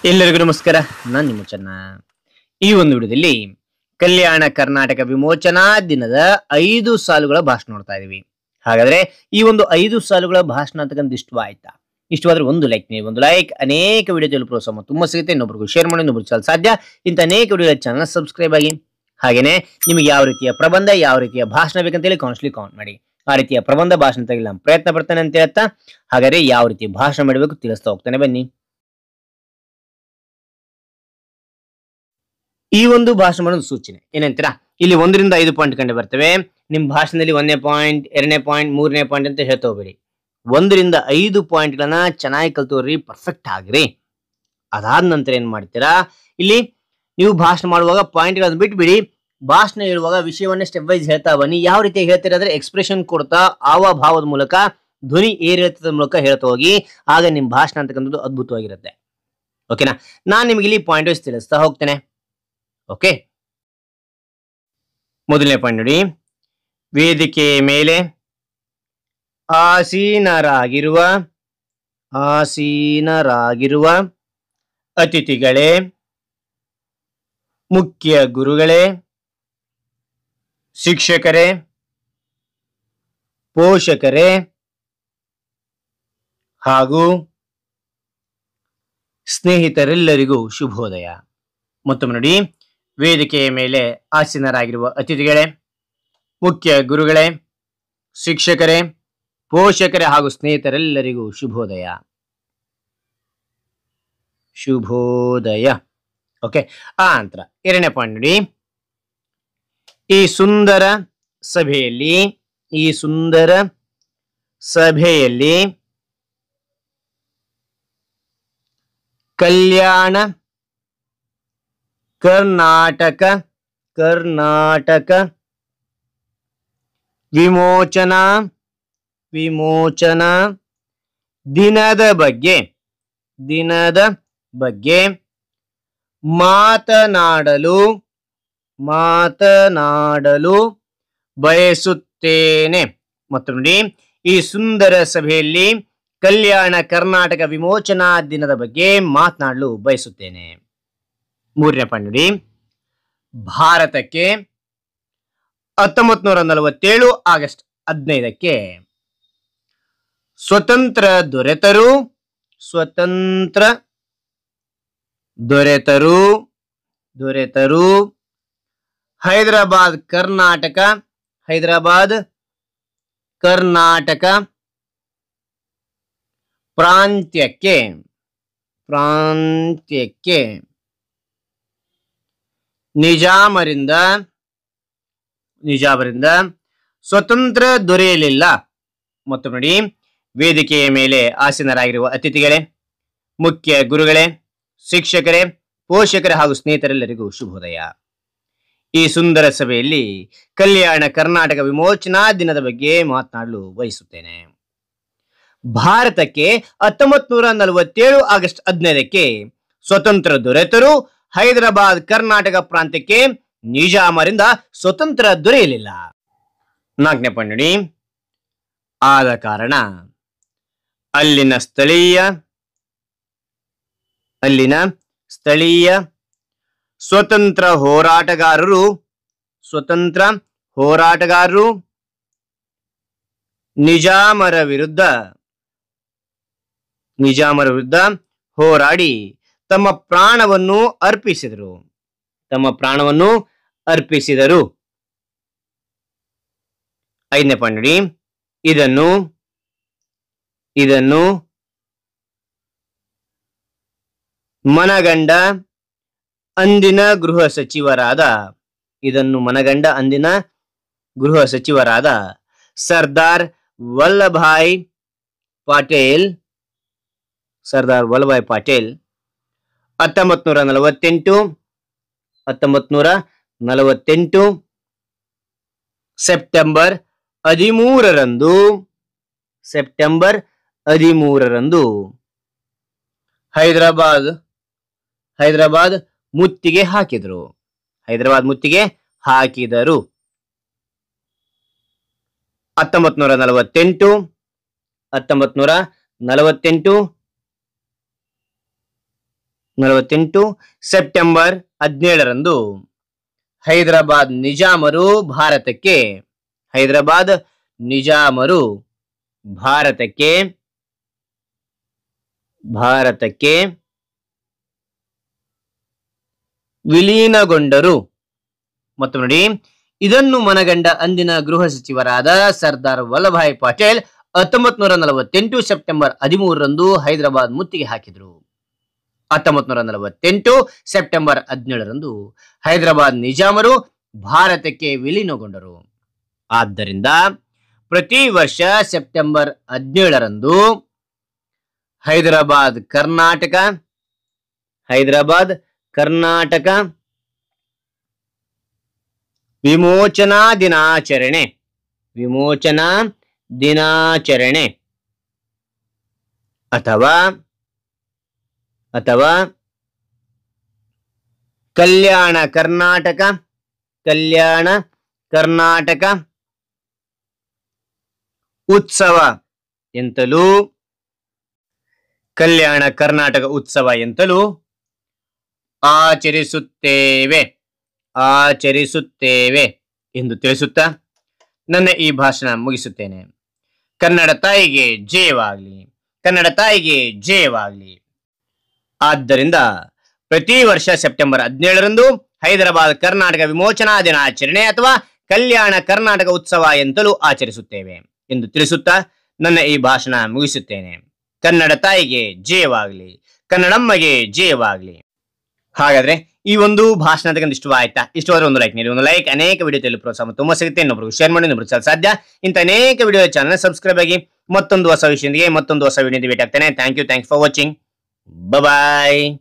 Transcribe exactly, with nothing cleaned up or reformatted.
ಎಲ್ಲರಿಗೂ ನಮಸ್ಕಾರ. ನಾನು ನಿಮ್ಮ ಚೆನ್ನ. ಈ ಒಂದು ವಿಡಿಯೋದಲ್ಲಿ ಕಲ್ಯಾಣ ಕರ್ನಾಟಕ ವಿಮೋಚನಾ ದಿನದ ಐದು ಸಾಲುಗಳ ಭಾಷಣ ನೋಡ್ತಾ ಇದೀವಿ. ಹಾಗಾದ್ರೆ ಈ ಒಂದು ಐದು ಸಾಲುಗಳ ಭಾಷಣ ಅಂತಕ್ಕಂಥ ಇಷ್ಟವಾಯ್ತಾ? ಇಷ್ಟವಾದ್ರೆ ಒಂದು ಲೈಕ್ ನೀವು ಒಂದು ಲೈಕ್ ಅನೇಕ ವಿಡಿಯೋ ತಿಳಿದು ಪ್ರೋತ್ಸಾಹ ತುಂಬಾ ಸಿಗುತ್ತೆ. ಇನ್ನೊಬ್ರಿಗೂ ಶೇರ್ ಮಾಡಿ, ಇನ್ನೊಬ್ರು ಚಾನಲ್ ಸಾಧ್ಯ ಇಂಥ ಅನೇಕ ವಿಡಿಯೋ ಚಾನಲ್ ಸಬ್ಸ್ಕ್ರೈಬ್ ಆಗಿ. ಹಾಗೇನೆ ನಿಮಗೆ ಯಾವ ರೀತಿಯ ಪ್ರಬಂಧ, ಯಾವ ರೀತಿಯ ಭಾಷಣ ಬೇಕಂತ ಹೇಳಿ ಕಾನ್ಸ್ಟ್ಲಿ ಕಾಮೆಂಟ್ ಮಾಡಿ. ಆ ರೀತಿಯ ಪ್ರಬಂಧ ಭಾಷಣ ತೆಗೆಲ್ಲ ಪ್ರಯತ್ನ ಪಡ್ತಾನೆ ಅಂತ ಹೇಳ್ತಾ, ಹಾಗಾದ್ರೆ ಯಾವ ರೀತಿ ಭಾಷಣ ಮಾಡಬೇಕು ತಿಳಿಸ್ತಾ ಹೋಗ್ತಾನೆ ಬನ್ನಿ. ಈ ಒಂದು ಭಾಷಣ ಮಾಡೋದು ಸೂಚನೆ ಏನಂತೀರಾ? ಇಲ್ಲಿ ಒಂದರಿಂದ ಐದು ಪಾಯಿಂಟ್ ಕಂಡು ಬರ್ತವೆ. ನಿಮ್ ಭಾಷಣದಲ್ಲಿ ಒಂದನೇ ಪಾಯಿಂಟ್, ಎರಡನೇ ಪಾಯಿಂಟ್, ಮೂರನೇ ಪಾಯಿಂಟ್ ಅಂತ ಹೇಳ್ತಾ ಹೋಗ್ಬೇಡಿ. ಒಂದರಿಂದ ಐದು ಪಾಯಿಂಟ್ ಗಳನ್ನ ಚೆನ್ನಾಗಿ ಕಲ್ತೋರಿ, ಪರ್ಫೆಕ್ಟ್ ಆಗ್ರಿ. ಅದಾದ ನಂತರ ಏನ್ ಮಾಡ್ತೀರಾ, ಇಲ್ಲಿ ನೀವು ಭಾಷಣ ಮಾಡುವಾಗ ಪಾಯಿಂಟ್ ಗಳನ್ನ ಬಿಟ್ಬಿಡಿ. ಭಾಷಣ ಹೇಳುವಾಗ ವಿಷಯವನ್ನೇ ಸ್ಟೆಪ್ ವೈಸ್ ಹೇಳ್ತಾ ಬನ್ನಿ. ಯಾವ ರೀತಿ ಹೇಳ್ತೀರಾ ಅಂದ್ರೆ ಎಕ್ಸ್ಪ್ರೆಷನ್ ಕೊಡ್ತಾ, ಹಾವಭಾವದ ಮೂಲಕ, ಧ್ವನಿ ಏರಿಳಿತದ ಮೂಲಕ ಹೇಳ್ತಾ ಹೋಗಿ. ಆಗ ನಿಮ್ ಭಾಷಣ ಅಂತಕ್ಕಂಥದ್ದು ಅದ್ಭುತವಾಗಿರುತ್ತೆ. ಓಕೆನಾ? ನಾನ್ ನಿಮ್ಗೆ ಇಲ್ಲಿ ಪಾಯಿಂಟ್ ವೈಸ್ ತಿಳಿಸ್ತಾ ಹೋಗ್ತೇನೆ. ಓಕೆ, ಮೊದಲನೇ ಪಾಯಿಂಟ್ ನೋಡಿ. ವೇದಿಕೆಯ ಮೇಲೆ ಆಸೀನರಾಗಿರುವ ಆಸೀನರಾಗಿರುವ ಅತಿಥಿಗಳೇ, ಮುಖ್ಯ ಗುರುಗಳೇ, ಶಿಕ್ಷಕರೇ, ಪೋಷಕರೇ ಹಾಗೂ ಸ್ನೇಹಿತರೆಲ್ಲರಿಗೂ ಶುಭೋದಯ. ಮತ್ತೊಮ್ಮೆ ನೋಡಿ. ವೇದಿಕೆಯ ಮೇಲೆ ಆಸೀನರಾಗಿರುವ ಅತಿಥಿಗಳೇ, ಮುಖ್ಯ ಗುರುಗಳೇ, ಶಿಕ್ಷಕರೇ, ಪೋಷಕರೇ ಹಾಗೂ ಸ್ನೇಹಿತರೆಲ್ಲರಿಗೂ ಶುಭೋದಯ. ಶುಭೋದಯ. ಓಕೆ, ಆ ನಂತರ ಎರಡನೇ ಪಾಯಿಂಟ್ ನೋಡಿ. ಈ ಸುಂದರ ಸಭೆಯಲ್ಲಿ ಈ ಸುಂದರ ಸಭೆಯಲ್ಲಿ ಕಲ್ಯಾಣ ಕರ್ನಾಟಕ ಕರ್ನಾಟಕ ವಿಮೋಚನಾ ವಿಮೋಚನಾ ದಿನದ ಬಗ್ಗೆ ದಿನದ ಬಗ್ಗೆ ಮಾತನಾಡಲು ಮಾತನಾಡಲು ಬಯಸುತ್ತೇನೆ. ಮತ್ತು ನೋಡಿ, ಈ ಸುಂದರ ಸಭೆಯಲ್ಲಿ ಕಲ್ಯಾಣ ಕರ್ನಾಟಕ ವಿಮೋಚನಾ ದಿನದ ಬಗ್ಗೆ ಮಾತನಾಡಲು ಬಯಸುತ್ತೇನೆ. ಮೂರನೇ ಪಾಯಿಂಟ್ ನೋಡಿ. ಭಾರತಕ್ಕೆ ಹತ್ತೊಂಬತ್ ನೂರ ನಲವತ್ತೇಳು ಆಗಸ್ಟ್ ಹದಿನೈದಕ್ಕೆ ಸ್ವತಂತ್ರ ದೊರೆತರು ಸ್ವತಂತ್ರ ದೊರೆತರು ದೊರೆತರು ಹೈದರಾಬಾದ್ ಕರ್ನಾಟಕ ಹೈದರಾಬಾದ್ ಕರ್ನಾಟಕ ಪ್ರಾಂತ್ಯಕ್ಕೆ ಪ್ರಾಂತ್ಯಕ್ಕೆ ನಿಜಾಮರಿಂದ ನಿಜಾಮರಿಂದ ಸ್ವತಂತ್ರ ದೊರೆಯಲಿಲ್ಲ. ಮತ್ತು ನೋಡಿ, ವೇದಿಕೆಯ ಮೇಲೆ ಆಸೀನರಾಗಿರುವ ಅತಿಥಿಗಳೇ, ಮುಖ್ಯ ಗುರುಗಳೇ, ಶಿಕ್ಷಕರೇ, ಪೋಷಕರೇ ಹಾಗೂ ಸ್ನೇಹಿತರೆಲ್ಲರಿಗೂ ಶುಭೋದಯ. ಈ ಸುಂದರ ಸಭೆಯಲ್ಲಿ ಕಲ್ಯಾಣ ಕರ್ನಾಟಕ ವಿಮೋಚನಾ ದಿನದ ಬಗ್ಗೆ ಮಾತನಾಡಲು ಬಯಸುತ್ತೇನೆ. ಭಾರತಕ್ಕೆ ಹತ್ತೊಂಬತ್ ನೂರ ನಲವತ್ತೇಳು ಆಗಸ್ಟ್ ಹದಿನೈದಕ್ಕೆ ಸ್ವತಂತ್ರ ದೊರೆತರು ಹೈದರಾಬಾದ್ ಕರ್ನಾಟಕ ಪ್ರಾಂತ್ಯಕ್ಕೆ ನಿಜಾಮರಿಂದ ಸ್ವತಂತ್ರ ದೊರೆಯಲಿಲ್ಲ. ನಾಲ್ಕನೇ ಪಾಯಿಂಟ್ ನೋಡಿ. ಆದ ಕಾರಣ ಅಲ್ಲಿನ ಸ್ಥಳೀಯ ಅಲ್ಲಿನ ಸ್ಥಳೀಯ ಸ್ವತಂತ್ರ ಹೋರಾಟಗಾರರು ಸ್ವತಂತ್ರ ಹೋರಾಟಗಾರರು ನಿಜಾಮರ ವಿರುದ್ಧ ನಿಜಾಮರ ವಿರುದ್ಧ ಹೋರಾಡಿ ತಮ್ಮ ಪ್ರಾಣವನ್ನು ಅರ್ಪಿಸಿದರು ತಮ್ಮ ಪ್ರಾಣವನ್ನು ಅರ್ಪಿಸಿದರು. ಐದನೇ ಪಾಯಿಂಟ್ ನೋಡಿ. ಇದನ್ನು ಇದನ್ನು ಮನಗಂಡ ಅಂದಿನ ಗೃಹ ಸಚಿವರಾದ ಇದನ್ನು ಮನಗಂಡ ಅಂದಿನ ಗೃಹ ಸಚಿವರಾದ ಸರ್ದಾರ್ ವಲ್ಲಭಾಯ್ ಪಟೇಲ್ ಸರ್ದಾರ್ ವಲ್ಲಭಾಯ್ ಪಟೇಲ್ ಹತ್ತೊಂಬತ್ ನೂರ ನಲವತ್ತೆಂಟು ಹತ್ತೊಂಬತ್ ನೂರ ನಲವತ್ತೆಂಟು ಸೆಪ್ಟೆಂಬರ್ ಹದಿಮೂರರಂದು ಸೆಪ್ಟೆಂಬರ್ ಹದಿಮೂರರಂದು ಹೈದರಾಬಾದ್ ಹೈದರಾಬಾದ್ ಮುತ್ತಿಗೆ ಹಾಕಿದರು ಹೈದರಾಬಾದ್ ಮುತ್ತಿಗೆ ಹಾಕಿದರು. ಹತ್ತೊಂಬತ್ ನೂರ ನಲವತ್ತೆಂಟು ಹತ್ತೊಂಬತ್ ನೂರ ನಲವತ್ತೆಂಟು ನಲವತ್ತೆಂಟು ಸೆಪ್ಟೆಂಬರ್ ಹದಿನೇಳರಂದು ಹೈದರಾಬಾದ್ ನಿಜಾಮರು ಭಾರತಕ್ಕೆ ಹೈದರಾಬಾದ್ ನಿಜಾಮರು ಭಾರತಕ್ಕೆ ಭಾರತಕ್ಕೆ ವಿಲೀನಗೊಂಡರು. ಮತ್ತು ನೋಡಿ, ಇದನ್ನು ಮನಗಂಡ ಅಂದಿನ ಗೃಹ ಸಚಿವರಾದ ಸರ್ದಾರ್ ವಲ್ಲಭಾಯ್ ಪಟೇಲ್ ಹತ್ತೊಂಬತ್ ನೂರ ನಲವತ್ತೆಂಟು ಸೆಪ್ಟೆಂಬರ್ ಹದಿಮೂರರಂದು ಹೈದರಾಬಾದ್ ಮುತ್ತಿಗೆ ಹಾಕಿದರು. ಹತ್ತೊಂಬತ್ ನೂರ ನಲವತ್ತೆಂಟು ಸೆಪ್ಟೆಂಬರ್ ಹದಿನೇಳರಂದು ಹೈದರಾಬಾದ್ ನಿಜಾಮರು ಭಾರತಕ್ಕೆ ವಿಲೀನಗೊಂಡರು. ಆದ್ದರಿಂದ ಪ್ರತಿ ವರ್ಷ ಸೆಪ್ಟೆಂಬರ್ ಹದಿನೇಳರಂದು ಹೈದರಾಬಾದ್ ಕರ್ನಾಟಕ ಹೈದರಾಬಾದ್ ಕರ್ನಾಟಕ ವಿಮೋಚನಾ ದಿನಾಚರಣೆ ವಿಮೋಚನಾ ದಿನಾಚರಣೆ ಅಥವಾ ಅಥವಾ ಕಲ್ಯಾಣ ಕರ್ನಾಟಕ ಕಲ್ಯಾಣ ಕರ್ನಾಟಕ ಉತ್ಸವ ಎಂತಲೂ ಕಲ್ಯಾಣ ಕರ್ನಾಟಕ ಉತ್ಸವ ಎಂತಲೂ ಆಚರಿಸುತ್ತೇವೆ ಆಚರಿಸುತ್ತೇವೆ ಎಂದು ತಿಳಿಸುತ್ತಾ ನನ್ನ ಈ ಭಾಷಣ ಮುಗಿಸುತ್ತೇನೆ. ಕನ್ನಡ ತಾಯಿಗೆ ಜಯವಾಗಲಿ, ಕನ್ನಡ ತಾಯಿಗೆ ಜಯವಾಗಲಿ. ಆದ್ದರಿಂದ ಪ್ರತಿ ವರ್ಷ ಸೆಪ್ಟೆಂಬರ್ ಹದಿನೇಳರಂದು ಹೈದರಾಬಾದ್ ಕರ್ನಾಟಕ ವಿಮೋಚನಾ ದಿನಾಚರಣೆ ಅಥವಾ ಕಲ್ಯಾಣ ಕರ್ನಾಟಕ ಉತ್ಸವ ಎಂತಲೂ ಆಚರಿಸುತ್ತೇವೆ ಎಂದು ತಿಳಿಸುತ್ತಾ ನನ್ನ ಈ ಭಾಷಣ ಮುಗಿಸುತ್ತೇನೆ. ಕನ್ನಡ ತಾಯಿಗೆ ಜಯವಾಗಲಿ, ಕನ್ನಡಮ್ಮಗೆ ಜಯವಾಗಲಿ. ಹಾಗಾದ್ರೆ ಈ ಒಂದು ಭಾಷಣ ಇಷ್ಟವಾಯ್ತಾ? ಇಷ್ಟವಾದ್ರೆ ಒಂದು ಲೈಕ್ ನೀಡಿ. ಒಂದು ಲೈಕ್ ಅನೇಕ ವಿಡಿಯೋ ಪ್ರೋತ್ಸಾಹ ತುಂಬಾ ಸಿಗುತ್ತೆ. ಇನ್ನೊಬ್ರಿಗೆ ಶೇರ್ ಮಾಡಿ, ಇನ್ನೊಬ್ರಿಗೆ ಸಾಧ್ಯ. ಇಂಥ ಅನೇಕ ವಿಡಿಯೋ ಚಾನಲ್ ಸಬ್ಸ್ಕ್ರೈಬ್ ಆಗಿ ಮತ್ತೊಂದು ಹೊಸ ವಿಷಯದೊಂದಿಗೆ ಮತ್ತೊಂದು ಹೊಸ ವಿಡಿಯೋ ಭೇಟಿ ಆಗ್ತೇನೆ. Thank you thanks for watching. Bye.